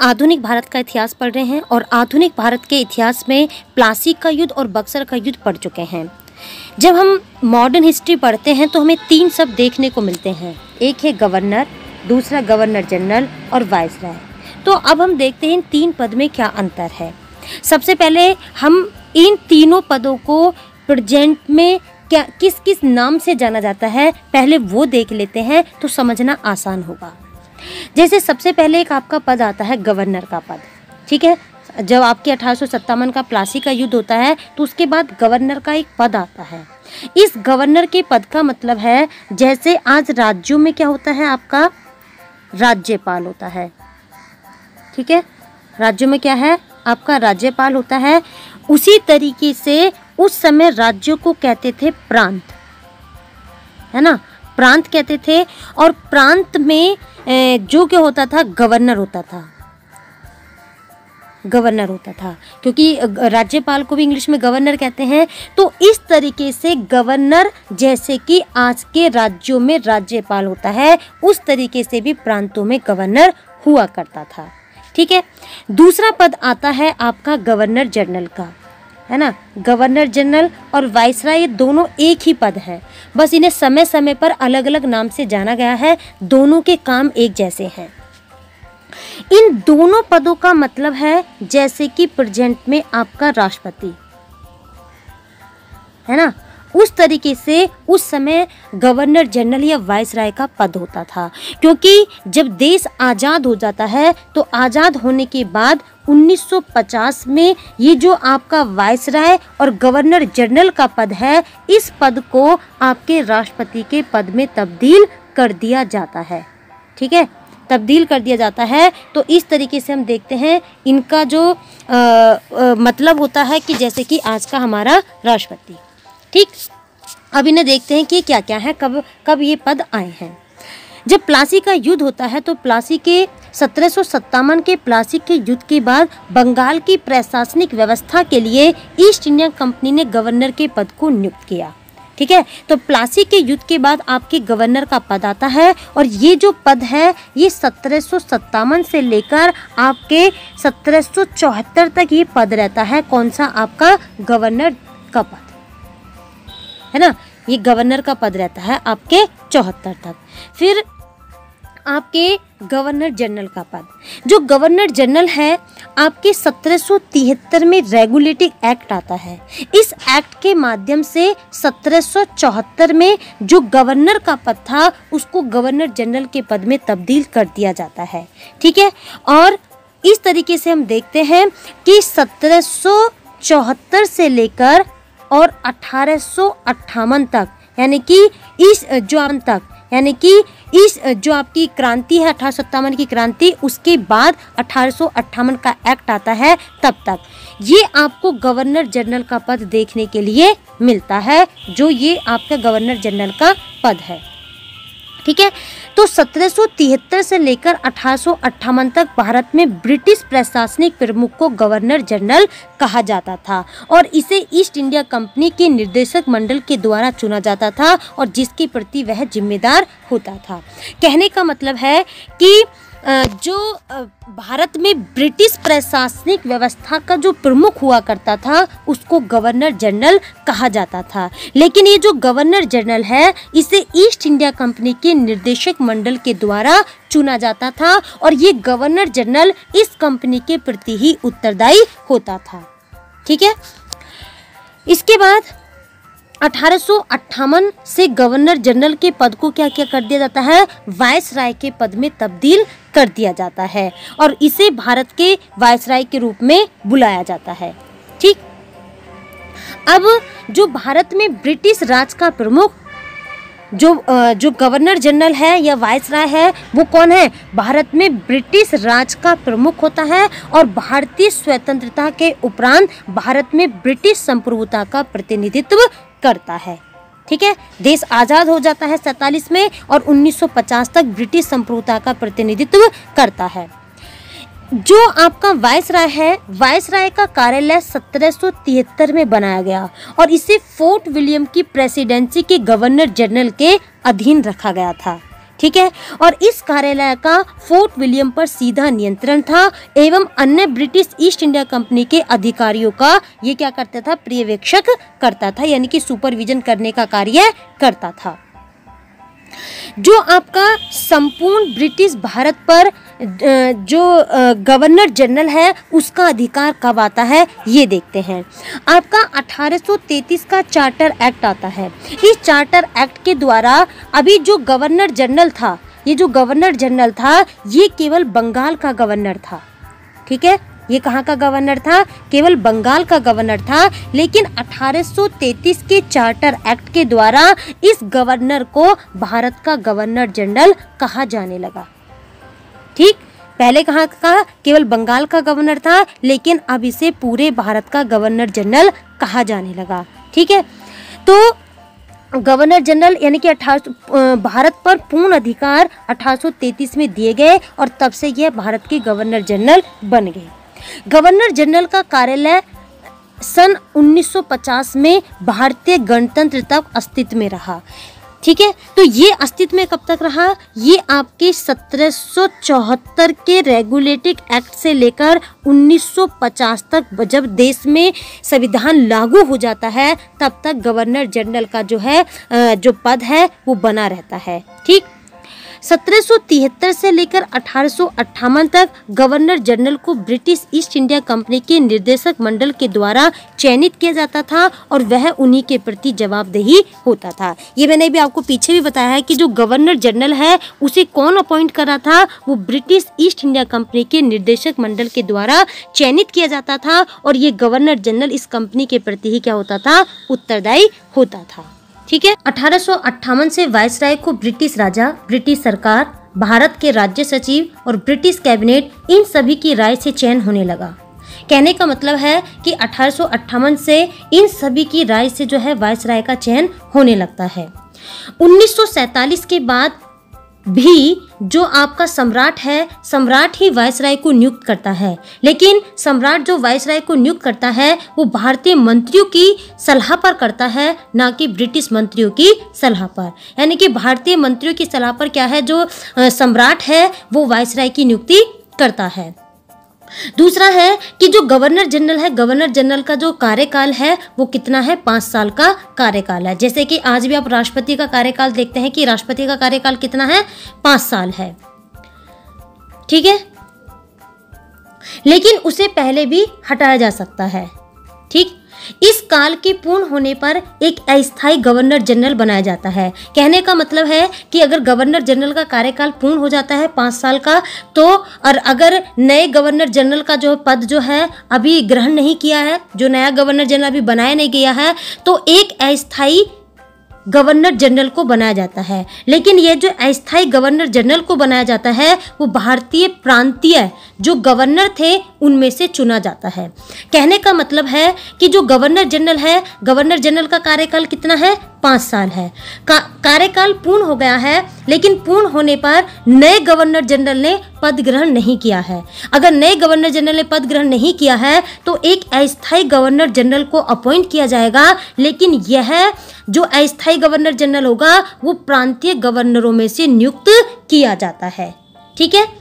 आधुनिक भारत का इतिहास पढ़ रहे हैं और आधुनिक भारत के इतिहास में प्लासी का युद्ध और बक्सर का युद्ध पढ़ चुके हैं। जब हम मॉडर्न हिस्ट्री पढ़ते हैं तो हमें 3 शब्द देखने को मिलते हैं, एक है गवर्नर, दूसरा गवर्नर जनरल और वाइसराय। तो अब हम देखते हैं इन 3 पद में क्या अंतर है। सबसे पहले हम इन तीनों पदों को प्रेजेंट में क्या किस किस नाम से जाना जाता है पहले वो देख लेते हैं तो समझना आसान होगा। जैसे सबसे पहले एक आपका पद आता है गवर्नर का पद, ठीक है। जब आपके 1857 का प्लासी का युद्ध होता है तो उसके बाद गवर्नर का एक पद आता है। इस गवर्नर के पद का मतलब है जैसे आज राज्यों में क्या होता है, आपका राज्यपाल होता है, ठीक है। राज्यों में क्या है, आपका राज्यपाल होता है। उसी तरीके से उस समय राज्यों को कहते थे प्रांत, है ना, प्रांत कहते थे। और प्रांत में जो क्या होता था, गवर्नर होता था, गवर्नर होता था, क्योंकि राज्यपाल को भी इंग्लिश में गवर्नर कहते हैं। तो इस तरीके से गवर्नर जैसे कि आज के राज्यों में राज्यपाल होता है, उस तरीके से भी प्रांतों में गवर्नर हुआ करता था, ठीक है। दूसरा पद आता है आपका गवर्नर जनरल का, है ना। गवर्नर जनरल और वाइसराय ये दोनों एक ही पद है, बस इन्हें समय समय पर अलग अलग नाम से जाना गया है। दोनों के काम एक जैसे हैं। इन दोनों पदों का मतलब है जैसे कि प्रेजेंट में आपका राष्ट्रपति, है ना, उस तरीके से उस समय गवर्नर जनरल या वाइसराय का पद होता था। क्योंकि जब देश आज़ाद हो जाता है तो आज़ाद होने के बाद 1950 में ये जो आपका वाइसराय और गवर्नर जनरल का पद है, इस पद को आपके राष्ट्रपति के पद में तब्दील कर दिया जाता है, ठीक है, तब्दील कर दिया जाता है। तो इस तरीके से हम देखते हैं इनका जो मतलब होता है कि जैसे कि आज का हमारा राष्ट्रपति, ठीक। अब इन्हें देखते हैं कि क्या क्या है, कब ये पद आए हैं। जब प्लासी का युद्ध होता है तो प्लासी के 1757 के प्लासी के युद्ध के बाद बंगाल की प्रशासनिक व्यवस्था के लिए ईस्ट इंडिया कंपनी ने गवर्नर के पद को नियुक्त किया, ठीक है। तो प्लासी के युद्ध के बाद आपके गवर्नर का पद आता है और ये जो पद है ये 1757 से लेकर आपके 1774 तक ये पद रहता है। कौन सा, आपका गवर्नर का पद, है ना, ये गवर्नर का पद रहता है आपके 74 तक। फिर आपके गवर्नर जनरल का पद, जो गवर्नर जनरल है आपके 1773 में रेगुलेटिंग एक्ट आता है। इस एक्ट के माध्यम से 1774 में जो गवर्नर का पद था उसको गवर्नर जनरल के पद में तब्दील कर दिया जाता है, ठीक है। और इस तरीके से हम देखते हैं कि 1774 से लेकर और 1858 तक, यानी कि इस जो आपकी क्रांति है 1857 की क्रांति, उसके बाद 1858 का एक्ट आता है, तब तक ये आपको गवर्नर जनरल का पद देखने के लिए मिलता है, जो ये आपका गवर्नर जनरल का पद है, ठीक है। तो 1773 से लेकर 1858 तक भारत में ब्रिटिश प्रशासनिक प्रमुख को गवर्नर जनरल कहा जाता था और इसे ईस्ट इंडिया कंपनी के निर्देशक मंडल के द्वारा चुना जाता था और जिसके प्रति वह जिम्मेदार होता था। कहने का मतलब है कि जो भारत में ब्रिटिश प्रशासनिक व्यवस्था का जो प्रमुख हुआ करता था उसको गवर्नर जनरल कहा जाता था। लेकिन ये जो गवर्नर जनरल है इसे ईस्ट इंडिया कंपनी के निर्देशक मंडल के द्वारा चुना जाता था और ये गवर्नर जनरल इस कंपनी के प्रति ही उत्तरदायी होता था, ठीक है। इसके बाद 1858 से गवर्नर जनरल के पद को क्या क्या कर दिया जाता है, वाइसराय के पद में तब्दील कर दिया जाता है और इसे भारत के वाइसराय के रूप में बुलाया जाता है, ठीक। अब जो भारत में ब्रिटिश राज का प्रमुख जो गवर्नर जनरल है या वाइसराय है वो कौन है, भारत में ब्रिटिश राज का प्रमुख होता है और भारतीय स्वतंत्रता के उपरांत भारत में ब्रिटिश संप्रभुता का प्रतिनिधित्व करता है, ठीक है। देश आज़ाद हो जाता है 47 में और 1950 तक ब्रिटिश संप्रभुता का प्रतिनिधित्व करता है। जो आपका वाइसराय है, वाइसराय का कार्यालय 1773 में बनाया गया और इसे फोर्ट विलियम की प्रेसिडेंसी के गवर्नर जनरल के अधीन रखा गया था, ठीक है। और इस कार्यालय का फोर्ट विलियम पर सीधा नियंत्रण था एवं अन्य ब्रिटिश ईस्ट इंडिया कंपनी के अधिकारियों का ये क्या करता था, पर्यवेक्षक करता था, यानी कि सुपरविजन करने का कार्य करता था। जो आपका संपूर्ण ब्रिटिश भारत पर जो गवर्नर जनरल है उसका अधिकार कब आता है ये देखते हैं। आपका 1833 का चार्टर एक्ट आता है। इस चार्टर एक्ट के द्वारा अभी जो गवर्नर जनरल था, ये जो गवर्नर जनरल था ये केवल बंगाल का गवर्नर था, ठीक है। ये कहाँ का गवर्नर था, केवल बंगाल का गवर्नर था। लेकिन 1833 के चार्टर एक्ट के द्वारा इस गवर्नर को भारत का गवर्नर जनरल कहा जाने लगा, ठीक। पहले कहाँ का, केवल बंगाल का गवर्नर था, लेकिन अब इसे पूरे भारत का गवर्नर जनरल कहा जाने लगा, ठीक है। तो गवर्नर जनरल यानी कि भारत पर पूर्ण अधिकार 1833 में दिए गए और तब से यह भारत के गवर्नर जनरल बन गए। गवर्नर जनरल का कार्यालय सन 1950 में भारतीय गणतंत्र तक अस्तित्व में रहा, ठीक है। तो ये अस्तित्व में कब तक रहा, ये आपके 1774 के रेगुलेटिंग एक्ट से लेकर 1950 तक, जब देश में संविधान लागू हो जाता है तब तक गवर्नर जनरल का जो है जो पद है वो बना रहता है, ठीक। 1773 से लेकर 1858 तक गवर्नर जनरल को ब्रिटिश ईस्ट इंडिया कंपनी के निर्देशक मंडल के द्वारा चयनित किया जाता था और वह उन्हीं के प्रति जवाबदेही होता था। ये मैंने भी आपको पीछे भी बताया है कि जो गवर्नर जनरल है उसे कौन अपॉइंट कर रहा था, वो ब्रिटिश ईस्ट इंडिया कंपनी के निर्देशक मंडल के द्वारा चयनित किया जाता था और ये गवर्नर जनरल इस कंपनी के प्रति ही क्या होता था, उत्तरदायी होता था, ठीक है। 1858 से वायसराय को ब्रिटिश राजा, ब्रिटिश सरकार, भारत के राज्य सचिव और ब्रिटिश कैबिनेट इन सभी की राय से चयन होने लगा। कहने का मतलब है कि 1858 से इन सभी की राय से जो है वायसराय का चयन होने लगता है। 1947 के बाद भी जो आपका सम्राट है, सम्राट ही वायसराय को नियुक्त करता है, लेकिन सम्राट जो वायसराय को नियुक्त करता है वो भारतीय मंत्रियों की सलाह पर करता है, ना कि ब्रिटिश मंत्रियों की सलाह पर। यानी कि भारतीय मंत्रियों की सलाह पर क्या है, जो सम्राट है वो वायसराय की नियुक्ति करता है। दूसरा है कि जो गवर्नर जनरल है, गवर्नर जनरल का जो कार्यकाल है वो कितना है, 5 साल का कार्यकाल है। जैसे कि आज भी आप राष्ट्रपति का कार्यकाल देखते हैं कि राष्ट्रपति का कार्यकाल कितना है, 5 साल है, ठीक है। लेकिन उसे पहले भी हटाया जा सकता है, ठीक। इस काल के पूर्ण होने पर एक अस्थायी गवर्नर जनरल बनाया जाता है। कहने का मतलब है कि अगर गवर्नर जनरल का कार्यकाल पूर्ण हो जाता है 5 साल का, तो और अगर नए गवर्नर जनरल का जो पद जो है अभी ग्रहण नहीं किया है, जो नया गवर्नर जनरल अभी बनाया नहीं गया है, तो एक अस्थायी गवर्नर जनरल को बनाया जाता है। लेकिन ये जो अस्थायी गवर्नर जनरल को बनाया जाता है वो भारतीय प्रांतीय जो गवर्नर थे उनमें से चुना जाता है। कहने का मतलब है कि जो गवर्नर जनरल है, गवर्नर जनरल का कार्यकाल कितना है, 5 साल है। कार्यकाल पूर्ण हो गया है, लेकिन पूर्ण होने पर नए गवर्नर जनरल ने पद ग्रहण नहीं किया है। अगर नए गवर्नर जनरल ने पद ग्रहण नहीं किया है तो एक अस्थायी गवर्नर जनरल को अपॉइंट किया जाएगा, लेकिन यह जो अस्थायी गवर्नर जनरल होगा वो प्रांतीय गवर्नरों में से नियुक्त किया जाता है, ठीक है।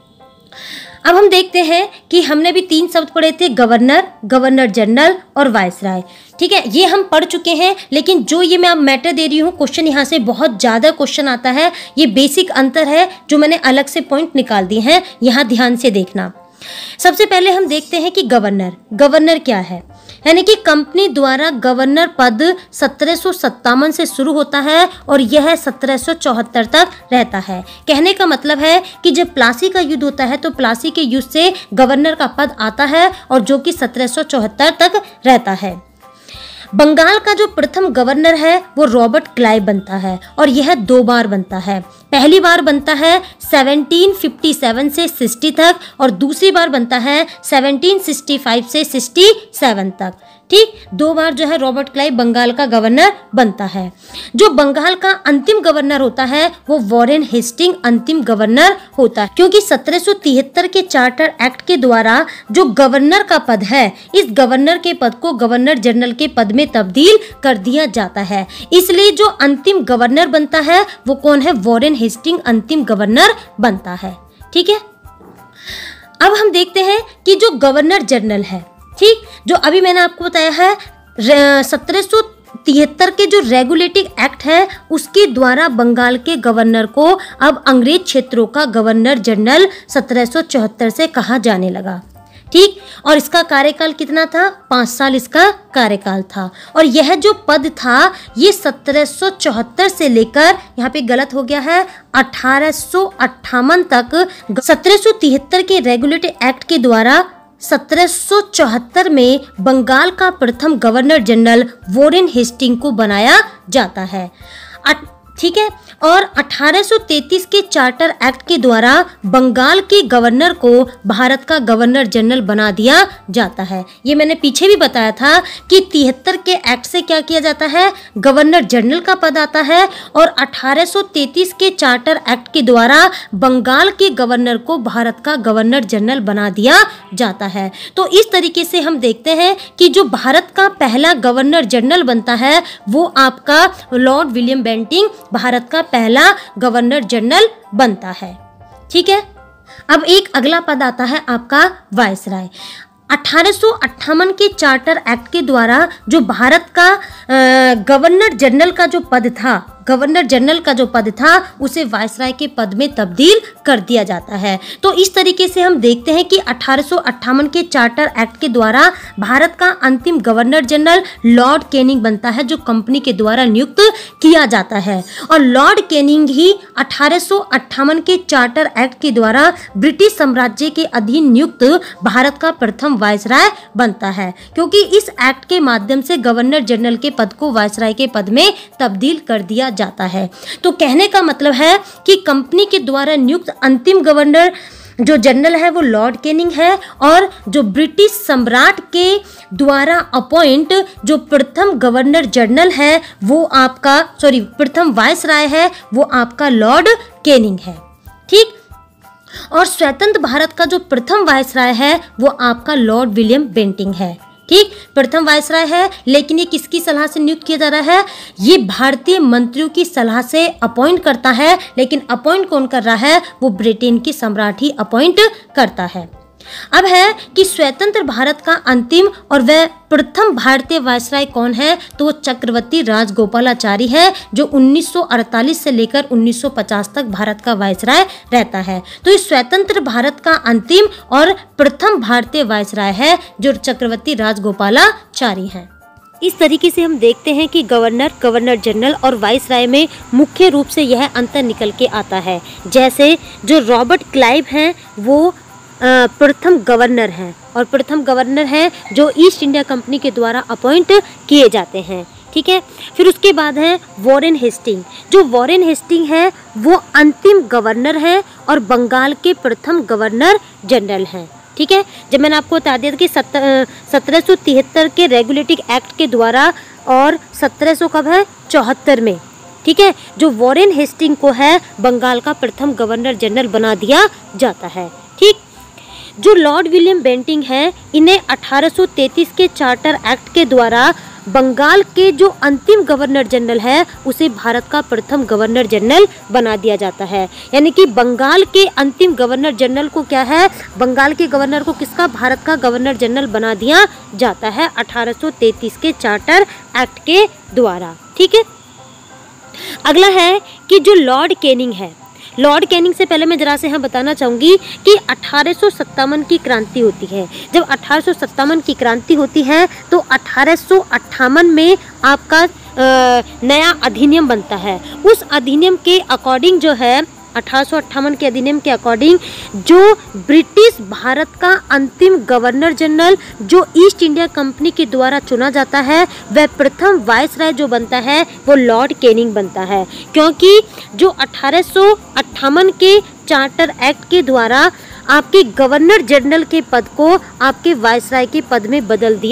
अब हम देखते हैं कि हमने भी 3 शब्द पढ़े थे, गवर्नर, गवर्नर जनरल और वायसराय, ठीक है। ये हम पढ़ चुके हैं, लेकिन जो ये मैं अब मैटर दे रही हूँ, क्वेश्चन यहाँ से बहुत ज़्यादा क्वेश्चन आता है। ये बेसिक अंतर है जो मैंने अलग से पॉइंट निकाल दिए हैं, यहाँ ध्यान से देखना। सबसे पहले हम देखते हैं कि गवर्नर, गवर्नर क्या है। यानी कि कंपनी द्वारा गवर्नर पद 1757 से शुरू होता है और यह 1774 तक रहता है। कहने का मतलब है कि जब प्लासी का युद्ध होता है तो प्लासी के युद्ध से गवर्नर का पद आता है और जो कि 1774 तक रहता है। बंगाल का जो प्रथम गवर्नर है वो रॉबर्ट क्लाइव बनता है और यह 2 बार बनता है। पहली बार बनता है 1757 से 60 तक और दूसरी बार बनता है 1765 से 67 तक, ठीक, 2 बार जो है रॉबर्ट क्लाइव बंगाल का गवर्नर बनता है। जो बंगाल का अंतिम गवर्नर होता है वो वॉरेन हेस्टिंग अंतिम गवर्नर होता है, क्योंकि 1773 के चार्टर एक्ट के द्वारा जो गवर्नर का पद है, इस गवर्नर के पद को गवर्नर जनरल के पद में तब्दील कर दिया जाता है। इसलिए जो अंतिम गवर्नर बनता है वो कौन है? वॉरेन हेस्टिंग अंतिम गवर्नर बनता है। ठीक है, अब हम देखते हैं कि जो गवर्नर जनरल है, ठीक, जो अभी मैंने आपको बताया है 1773 के जो रेगुलेटिंग एक्ट है उसके द्वारा बंगाल के गवर्नर को अब अंग्रेज क्षेत्रों का गवर्नर जनरल 1774 से कहा जाने लगा। ठीक, और इसका कार्यकाल कितना था? 5 साल इसका कार्यकाल था। और यह जो पद था ये 1774 से लेकर, यहाँ पे गलत हो गया है, 1858 तक, 1773 के रेगुलेटिंग एक्ट के द्वारा 1774 में बंगाल का प्रथम गवर्नर जनरल वॉरेन हेस्टिंग को बनाया जाता है। ठीक है, और 1833 के चार्टर एक्ट के द्वारा बंगाल के गवर्नर को भारत का गवर्नर जनरल बना दिया जाता है। ये मैंने पीछे भी बताया था कि 73 के एक्ट से क्या किया जाता है? गवर्नर जनरल का पद आता है, और 1833 के चार्टर एक्ट के द्वारा बंगाल के गवर्नर को भारत का गवर्नर जनरल बना दिया जाता है। तो इस तरीके से हम देखते हैं कि जो भारत का पहला गवर्नर जनरल बनता है वो आपका लॉर्ड विलियम बेंटिंग भारत का पहला गवर्नर जनरल बनता है। ठीक है, अब एक अगला पद आता है आपका वायसराय। 1858 के चार्टर एक्ट के द्वारा जो भारत का गवर्नर जनरल का जो पद था, गवर्नर जनरल का जो पद था उसे वायसराय के पद में तब्दील कर दिया जाता है। तो इस तरीके से हम देखते हैं कि 1858 के चार्टर एक्ट के द्वारा भारत का अंतिम गवर्नर जनरल लॉर्ड कैनिंग बनता है, जो कंपनी के द्वारा नियुक्त किया जाता है। और लॉर्ड कैनिंग ही 1858 के चार्टर एक्ट के द्वारा ब्रिटिश साम्राज्य के अधीन नियुक्त भारत का प्रथम वायसराय बनता है, क्योंकि इस एक्ट के माध्यम से गवर्नर जनरल के पद को वायसराय के पद में तब्दील कर दिया जाता है। तो कहने का मतलब है कि कंपनी के द्वारा नियुक्त अंतिम गवर्नर जो जनरल है वो लॉर्ड कैनिंग है, और जो ब्रिटिश सम्राट के द्वारा अपॉइंट जो प्रथम गवर्नर जनरल है वो आपका प्रथम वायसराय है वो आपका लॉर्ड कैनिंग है। ठीक, और स्वतंत्र भारत का जो प्रथम वायसराय है वो आपका लॉर्ड विलियम बेंटिंग है। ठीक, प्रथम वायसराय है, लेकिन ये किसकी सलाह से नियुक्त किया जा रहा है? ये भारतीय मंत्रियों की सलाह से अपॉइंट करता है, लेकिन अपॉइंट कौन कर रहा है? वो ब्रिटेन की सम्राट ही अपॉइंट करता है। अब है कि स्वतंत्र भारत का अंतिम और वह प्रथम भारतीय वायसराय कौन है? तो वो चक्रवर्ती राजगोपालाचारी है, जो 1948 से लेकर 1950 तक भारत का वायसराय रहता है। तो इस स्वतंत्र भारत का अंतिम और प्रथम भारतीय वायसराय है जो चक्रवर्ती राजगोपालाचारी है। इस तरीके से हम देखते हैं कि गवर्नर, गवर्नर जनरल और वायसराय में मुख्य रूप से यह अंतर निकल के आता है। जैसे जो रॉबर्ट क्लाइव हैं वो प्रथम गवर्नर हैं, और प्रथम गवर्नर हैं जो ईस्ट इंडिया कंपनी के द्वारा अपॉइंट किए जाते हैं। ठीक है, फिर उसके बाद है वॉरेन हेस्टिंग। जो वॉरेन हेस्टिंग है वो अंतिम गवर्नर है और बंगाल के प्रथम गवर्नर जनरल हैं। ठीक है, जब मैंने आपको बता दिया था कि 1773 के रेगुलेटिंग एक्ट के द्वारा और 1700 कब है? 74 में। ठीक है, जो वॉरेन हेस्टिंग को है बंगाल का प्रथम गवर्नर जनरल बना दिया जाता है। ठीक, जो लॉर्ड विलियम बेंटिंग है इन्हें 1833 के चार्टर एक्ट के द्वारा बंगाल के जो अंतिम गवर्नर जनरल है उसे भारत का प्रथम गवर्नर जनरल बना दिया जाता है। यानी कि बंगाल के अंतिम गवर्नर जनरल को क्या है? बंगाल के गवर्नर को किसका? भारत का गवर्नर जनरल बना दिया जाता है 1833 के चार्टर एक्ट के द्वारा। ठीक है, अगला है कि जो लॉर्ड कैनिंग है, लॉर्ड कैनिंग से पहले मैं जरा से यहाँ बताना चाहूँगी कि 1857 की क्रांति होती है। जब 1857 की क्रांति होती है तो 1858 में आपका नया अधिनियम बनता है। उस अधिनियम के अकॉर्डिंग जो है 1858 के अधिनियम के अकॉर्डिंग जो ब्रिटिश भारत का अंतिम गवर्नर जनरल जो ईस्ट इंडिया कंपनी के द्वारा चुना जाता है वह प्रथम वायसराय जो बनता है वो लॉर्ड कैनिंग बनता है, क्योंकि जो 1858 के चार्टर एक्ट के द्वारा आपके गवर्नर जनरल के पद को आपके वायसराय के पद में बदल दिया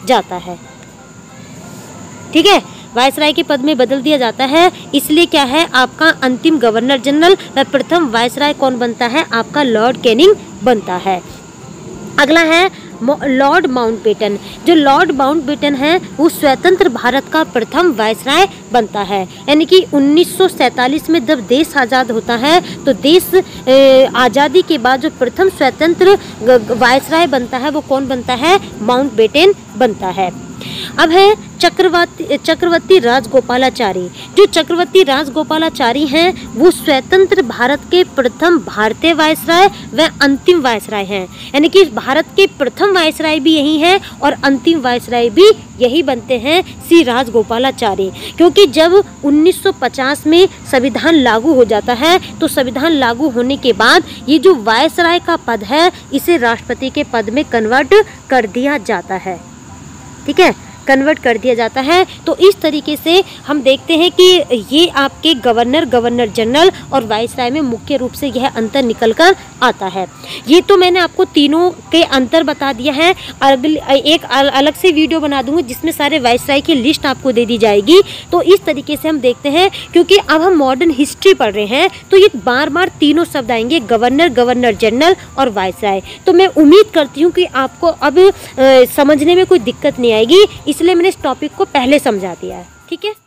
जाता है। ठीक है, वायसराय के पद में बदल दिया जाता है, इसलिए क्या है आपका अंतिम गवर्नर जनरल व प्रथम वायसराय कौन बनता है, आपका लॉर्ड कैनिंग बनता है। अगला है लॉर्ड माउंटबेटन। जो लॉर्ड माउंटबेटन है वो स्वतंत्र भारत का प्रथम वायसराय बनता है, यानी कि 1947 में जब देश आज़ाद होता है तो देश आज़ादी के बाद जो प्रथम स्वतंत्र वायसराय बनता है वो कौन बनता है, माउंटबेटन बनता है। अब है चक्रवर्ती राजगोपालाचारी। जो चक्रवर्ती राजगोपालाचारी हैं वो स्वतंत्र भारत के प्रथम भारतीय वायसराय व अंतिम वायसराय हैं, यानी कि भारत के प्रथम वायसराय भी यही हैं और अंतिम वायसराय भी यही बनते हैं, श्री राजगोपालाचारी। क्योंकि जब 1950 में संविधान लागू हो जाता है तो संविधान लागू होने के बाद ये जो वायसराय का पद है इसे राष्ट्रपति के पद में कन्वर्ट कर दिया जाता है। ठीक है, कन्वर्ट कर दिया जाता है। तो इस तरीके से हम देखते हैं कि ये आपके गवर्नर जनरल और वायसराय में मुख्य रूप से यह अंतर निकल कर आता है। ये तो मैंने आपको तीनों के अंतर बता दिया है। एक अलग से वीडियो बना दूंगी जिसमें सारे वायसराय की लिस्ट आपको दे दी जाएगी। तो इस तरीके से हम देखते हैं, क्योंकि अब हम मॉडर्न हिस्ट्री पढ़ रहे हैं तो ये बार बार तीनों शब्द आएंगे, गवर्नर जनरल और वायसराय। तो मैं उम्मीद करती हूँ कि आपको अब समझने में कोई दिक्कत नहीं आएगी, इसलिए मैंने इस टॉपिक को पहले समझा दिया है। ठीक है।